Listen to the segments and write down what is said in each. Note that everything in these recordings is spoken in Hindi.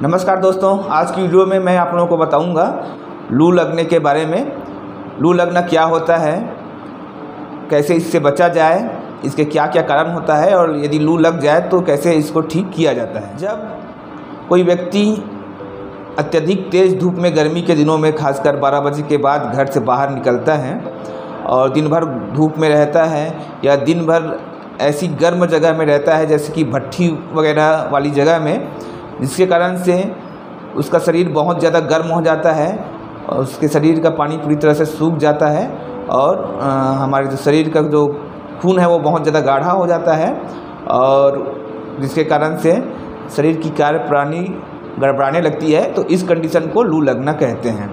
नमस्कार दोस्तों, आज की वीडियो में मैं आप लोगों को बताऊंगा लू लगने के बारे में। लू लगना क्या होता है, कैसे इससे बचा जाए, इसके क्या क्या कारण होता है और यदि लू लग जाए तो कैसे इसको ठीक किया जाता है। जब कोई व्यक्ति अत्यधिक तेज़ धूप में गर्मी के दिनों में खासकर 12 बजे के बाद घर से बाहर निकलता है और दिन भर धूप में रहता है या दिन भर ऐसी गर्म जगह में रहता है जैसे कि भट्ठी वगैरह वाली जगह में, जिसके कारण से उसका शरीर बहुत ज़्यादा गर्म हो जाता है और उसके शरीर का पानी पूरी तरह से सूख जाता है और हमारे जो शरीर का जो खून है वो बहुत ज़्यादा गाढ़ा हो जाता है और जिसके कारण से शरीर की कार्यप्रणाली गड़बड़ाने लगती है। तो इस कंडीशन को लू लगना कहते हैं।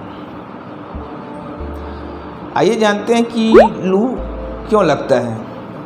आइए जानते हैं कि लू क्यों लगता है।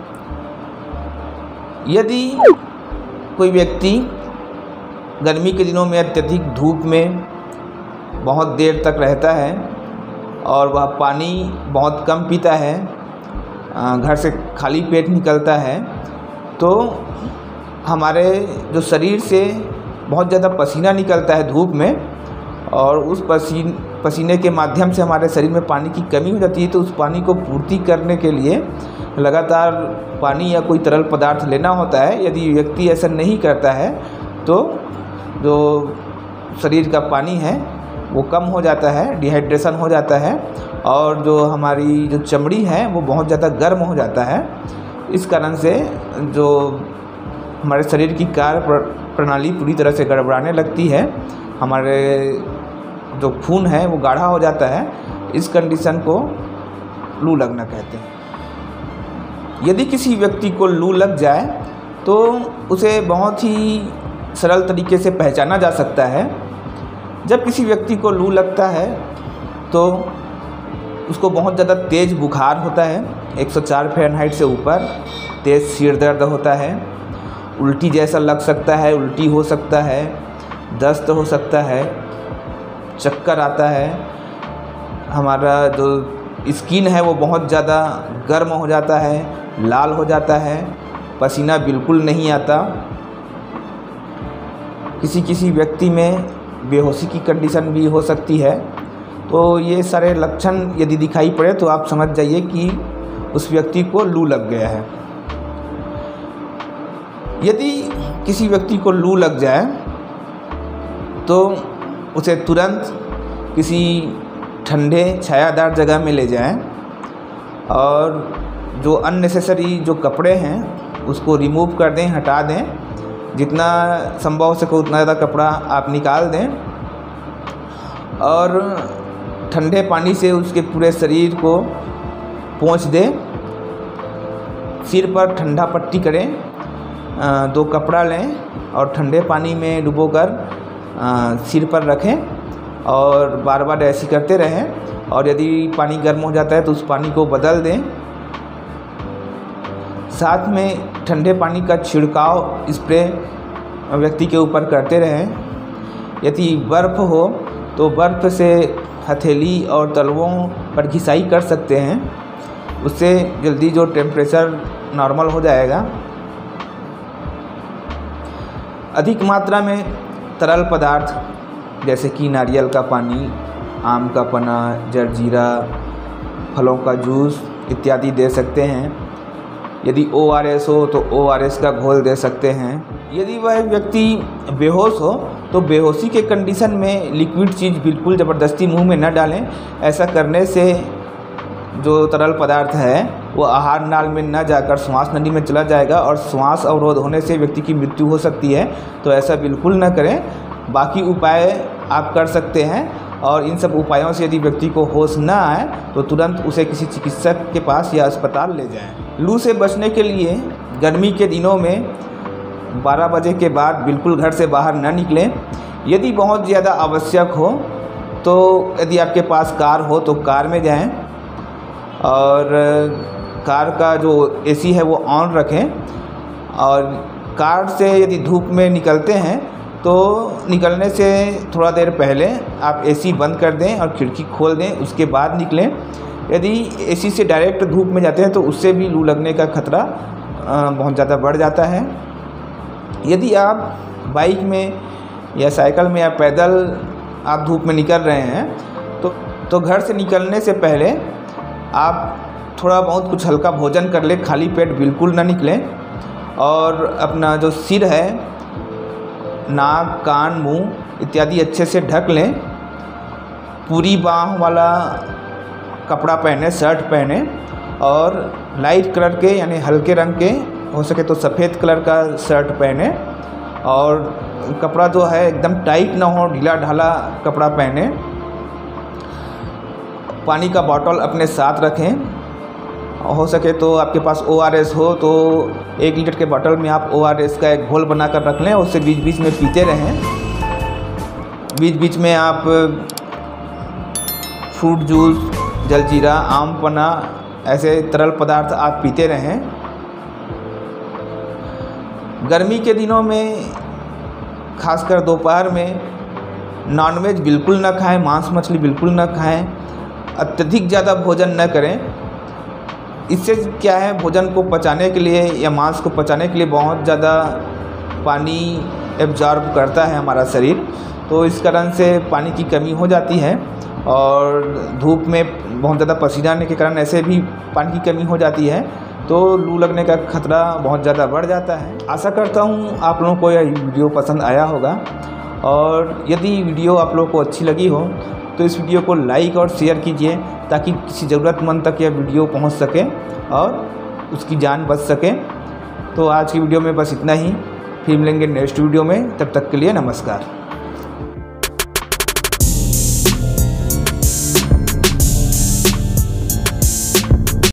यदि कोई व्यक्ति गर्मी के दिनों में अत्यधिक धूप में बहुत देर तक रहता है और वह पानी बहुत कम पीता है, घर से खाली पेट निकलता है, तो हमारे जो शरीर से बहुत ज़्यादा पसीना निकलता है धूप में और उस पसीने के माध्यम से हमारे शरीर में पानी की कमी हो जाती है। तो उस पानी को पूर्ति करने के लिए लगातार पानी या कोई तरल पदार्थ लेना होता है। यदि व्यक्ति ऐसा नहीं करता है तो जो शरीर का पानी है वो कम हो जाता है, डिहाइड्रेशन हो जाता है और जो हमारी जो चमड़ी है वो बहुत ज़्यादा गर्म हो जाता है। इस कारण से जो हमारे शरीर की कार्य प्रणाली पूरी तरह से गड़बड़ाने लगती है, हमारे जो खून है वो गाढ़ा हो जाता है। इस कंडीशन को लू लगना कहते हैं। यदि किसी व्यक्ति को लू लग जाए तो उसे बहुत ही सरल तरीके से पहचाना जा सकता है। जब किसी व्यक्ति को लू लगता है तो उसको बहुत ज़्यादा तेज़ बुखार होता है, 104 फ़ारेनहाइट से ऊपर, तेज़ सिर दर्द होता है, उल्टी जैसा लग सकता है, उल्टी हो सकता है, दस्त हो सकता है, चक्कर आता है, हमारा जो स्किन है वो बहुत ज़्यादा गर्म हो जाता है, लाल हो जाता है, पसीना बिल्कुल नहीं आता। किसी व्यक्ति में बेहोशी की कंडीशन भी हो सकती है। तो ये सारे लक्षण यदि दिखाई पड़े तो आप समझ जाइए कि उस व्यक्ति को लू लग गया है। यदि किसी व्यक्ति को लू लग जाए तो उसे तुरंत किसी ठंडे छायादार जगह में ले जाएं और जो अननेसेसरी जो कपड़े हैं उसको रिमूव कर दें, हटा दें। जितना संभव हो सके उतना ज़्यादा कपड़ा आप निकाल दें और ठंडे पानी से उसके पूरे शरीर को पोंछ दें। सिर पर ठंडा पट्टी करें, 2 कपड़ा लें और ठंडे पानी में डुबोकर सिर पर रखें और बार बार ऐसे करते रहें। और यदि पानी गर्म हो जाता है तो उस पानी को बदल दें। साथ में ठंडे पानी का छिड़काव स्प्रे व्यक्ति के ऊपर करते रहें। यदि बर्फ़ हो तो बर्फ़ से हथेली और तलवों पर घिसाई कर सकते हैं, उससे जल्दी जो टेम्परेचर नॉर्मल हो जाएगा। अधिक मात्रा में तरल पदार्थ जैसे कि नारियल का पानी, आम का पन्ना, जलजीरा, फलों का जूस इत्यादि दे सकते हैं। यदि ORS हो तो ORS का घोल दे सकते हैं। यदि वह व्यक्ति बेहोश हो तो बेहोशी के कंडीशन में लिक्विड चीज़ बिल्कुल ज़बरदस्ती मुंह में न डालें। ऐसा करने से जो तरल पदार्थ है वो आहार नाल में न जाकर श्वास नली में चला जाएगा और श्वास अवरोध होने से व्यक्ति की मृत्यु हो सकती है। तो ऐसा बिल्कुल न करें। बाकी उपाय आप कर सकते हैं और इन सब उपायों से यदि व्यक्ति को होश न आए तो तुरंत उसे किसी चिकित्सक के पास या अस्पताल ले जाएं। लू से बचने के लिए गर्मी के दिनों में 12 बजे के बाद बिल्कुल घर से बाहर न निकलें। यदि बहुत ज़्यादा आवश्यक हो तो यदि आपके पास कार हो तो कार में जाएं और कार का जो AC है वो ऑन रखें। और कार से यदि धूप में निकलते हैं तो निकलने से थोड़ा देर पहले आप AC बंद कर दें और खिड़की खोल दें, उसके बाद निकलें। यदि AC से डायरेक्ट धूप में जाते हैं तो उससे भी लू लगने का खतरा बहुत ज़्यादा बढ़ जाता है। यदि आप बाइक में या साइकिल में या पैदल आप धूप में निकल रहे हैं तो घर से निकलने से पहले आप थोड़ा बहुत कुछ हल्का भोजन कर लें, खाली पेट बिल्कुल ना निकलें। और अपना जो सिर है, नाक, कान, मुंह इत्यादि अच्छे से ढक लें। पूरी बाह वाला कपड़ा पहने, शर्ट पहने और लाइट कलर के यानी हल्के रंग के, हो सके तो सफ़ेद कलर का शर्ट पहने। और कपड़ा जो है एकदम टाइट ना हो, ढीला ढाला कपड़ा पहने। पानी का बॉटल अपने साथ रखें। हो सके तो आपके पास ORS हो तो 1 लीटर के बॉटल में आप ORS का एक घोल बनाकर रख लें, उससे बीच बीच में पीते रहें। बीच बीच में आप फ्रूट जूस, जलजीरा, आम पन्ना ऐसे तरल पदार्थ आप पीते रहें। गर्मी के दिनों में खासकर दोपहर में नॉनवेज बिल्कुल ना खाएं, मांस मछली बिल्कुल ना खाएं, अत्यधिक ज़्यादा भोजन न करें। इससे क्या है, भोजन को पचाने के लिए या मांस को पचाने के लिए बहुत ज़्यादा पानी एब्जॉर्ब करता है हमारा शरीर, तो इस कारण से पानी की कमी हो जाती है। और धूप में बहुत ज़्यादा पसीना आने के कारण ऐसे भी पानी की कमी हो जाती है, तो लू लगने का खतरा बहुत ज़्यादा बढ़ जाता है। आशा करता हूँ आप लोगों को यह वीडियो पसंद आया होगा, और यदि वीडियो आप लोगों को अच्छी लगी हो तो इस वीडियो को लाइक और शेयर कीजिए, ताकि किसी ज़रूरतमंद तक यह वीडियो पहुंच सके और उसकी जान बच सके। तो आज की वीडियो में बस इतना ही, फिर मिलेंगे नेक्स्ट वीडियो में, तब तक के लिए नमस्कार।